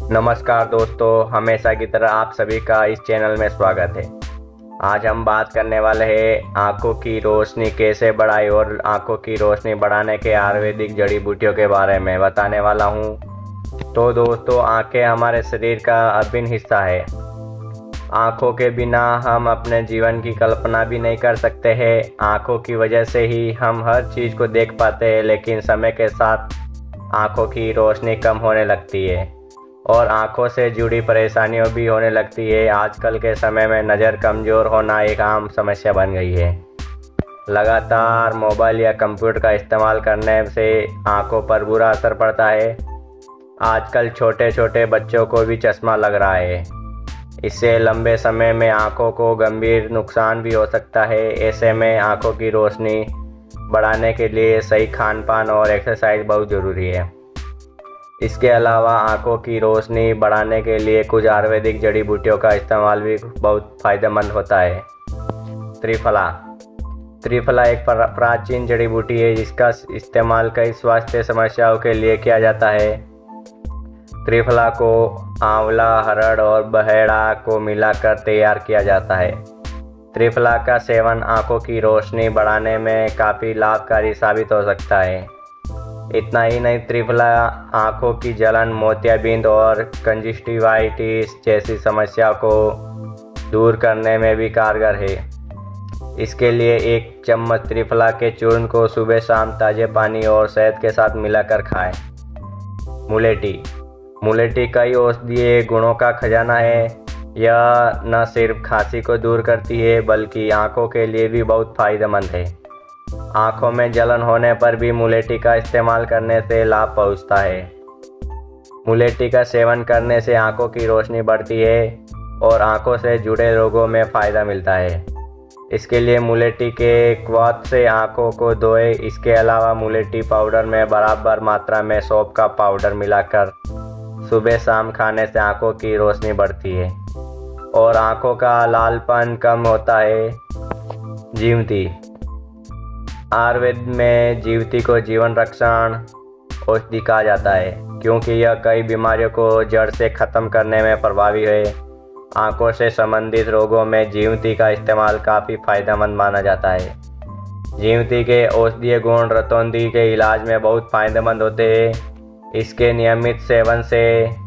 नमस्कार दोस्तों, हमेशा की तरह आप सभी का इस चैनल में स्वागत है। आज हम बात करने वाले हैं आंखों की रोशनी कैसे बढ़ाए और आंखों की रोशनी बढ़ाने के आयुर्वेदिक जड़ी बूटियों के बारे में बताने वाला हूं। तो दोस्तों, आंखें हमारे शरीर का अभिन्न हिस्सा है। आंखों के बिना हम अपने जीवन की कल्पना भी नहीं कर सकते हैं। आंखों की वजह से ही हम हर चीज़ को देख पाते हैं, लेकिन समय के साथ आंखों की रोशनी कम होने लगती है और आंखों से जुड़ी परेशानियों भी होने लगती है। आजकल के समय में नज़र कमज़ोर होना एक आम समस्या बन गई है। लगातार मोबाइल या कंप्यूटर का इस्तेमाल करने से आंखों पर बुरा असर पड़ता है। आजकल छोटे छोटे बच्चों को भी चश्मा लग रहा है। इससे लंबे समय में आंखों को गंभीर नुकसान भी हो सकता है। ऐसे में आंखों की रोशनी बढ़ाने के लिए सही खान पान और एक्सरसाइज बहुत ज़रूरी है। इसके अलावा आंखों की रोशनी बढ़ाने के लिए कुछ आयुर्वेदिक जड़ी बूटियों का इस्तेमाल भी बहुत फायदेमंद होता है। त्रिफला एक प्राचीन जड़ी बूटी है जिसका इस्तेमाल कई स्वास्थ्य समस्याओं के लिए किया जाता है। त्रिफला को आंवला, हरड़ और बहेड़ा को मिलाकर तैयार किया जाता है। त्रिफला का सेवन आंखों की रोशनी बढ़ाने में काफ़ी लाभकारी साबित हो सकता है। इतना ही नहीं, त्रिफला आंखों की जलन, मोतियाबिंद और कंजक्टिवाइटिस जैसी समस्याओं को दूर करने में भी कारगर है। इसके लिए एक चम्मच त्रिफला के चूर्ण को सुबह शाम ताज़े पानी और शहद के साथ मिलाकर खाएं। मुलेठी कई औषधीय गुणों का खजाना है। यह न सिर्फ खांसी को दूर करती है बल्कि आंखों के लिए भी बहुत फायदेमंद है। आंखों में जलन होने पर भी मुलेठी का इस्तेमाल करने से लाभ पहुंचता है। मुलेठी का सेवन करने से आंखों की रोशनी बढ़ती है और आंखों से जुड़े रोगों में फ़ायदा मिलता है। इसके लिए मुलेठी के क्वाथ से आंखों को धोएं। इसके अलावा मुलेठी पाउडर में बराबर मात्रा में सौंफ का पाउडर मिलाकर सुबह शाम खाने से आंखों की रोशनी बढ़ती है और आंखों का लालपन कम होता है। जीवती आयुर्वेद में जीवती को जीवन रक्षण औषधि कहा जाता है क्योंकि यह कई बीमारियों को जड़ से ख़त्म करने में प्रभावी है। आंखों से संबंधित रोगों में जीवती का इस्तेमाल काफ़ी फायदेमंद माना जाता है। जीवती के औषधीय गुण रतौंधी के इलाज में बहुत फायदेमंद होते हैं। इसके नियमित सेवन से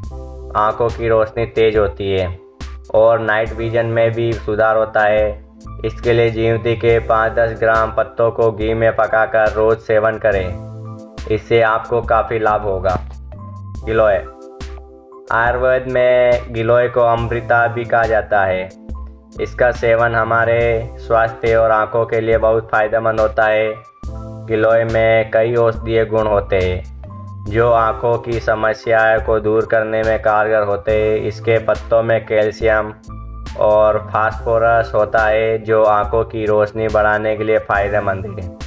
आंखों की रोशनी तेज होती है और नाइट विजन में भी सुधार होता है। इसके लिए जीवती के 5-10 ग्राम पत्तों को घी में पकाकर रोज सेवन करें। इससे आपको काफ़ी लाभ होगा। गिलोय आयुर्वेद में गिलोय को अमृता भी कहा जाता है। इसका सेवन हमारे स्वास्थ्य और आंखों के लिए बहुत फायदेमंद होता है। गिलोय में कई औषधीय गुण होते हैं जो आंखों की समस्याओं को दूर करने में कारगर होते हैं। इसके पत्तों में कैल्शियम और फास्फोरस होता है जो आंखों की रोशनी बढ़ाने के लिए फायदेमंद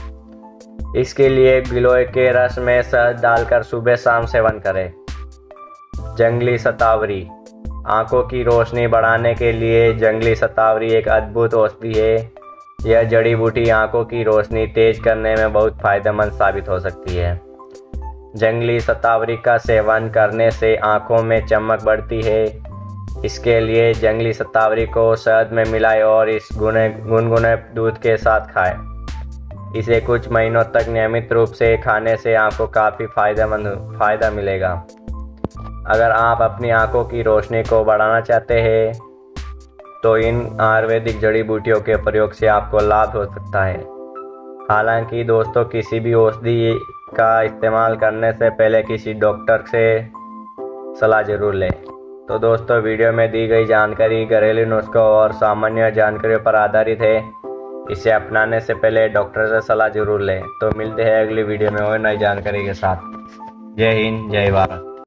है। इसके लिए गिलोय के रस में शहद डालकर सुबह शाम सेवन करें। जंगली शतावरी आंखों की रोशनी बढ़ाने के लिए जंगली शतावरी एक अद्भुत औषधि है। यह जड़ी बूटी आंखों की रोशनी तेज करने में बहुत फायदेमंद साबित हो सकती है। जंगली शतावरी का सेवन करने से आंखों में चमक बढ़ती है। इसके लिए जंगली शतावरी को शहद में मिलाएं और इस गुनगुने दूध के साथ खाएं। इसे कुछ महीनों तक नियमित रूप से खाने से आपको काफ़ी फ़ायदा मिलेगा। अगर आप अपनी आंखों की रोशनी को बढ़ाना चाहते हैं तो इन आयुर्वेदिक जड़ी बूटियों के प्रयोग से आपको लाभ हो सकता है। हालांकि दोस्तों, किसी भी औषधि का इस्तेमाल करने से पहले किसी डॉक्टर से सलाह ज़रूर लें। तो दोस्तों, वीडियो में दी गई जानकारी घरेलू नुस्खों और सामान्य जानकारियों पर आधारित है। इसे अपनाने से पहले डॉक्टर से सलाह जरूर लें। तो मिलते हैं अगली वीडियो में और नई जानकारी के साथ। जय हिंद, जय भारत।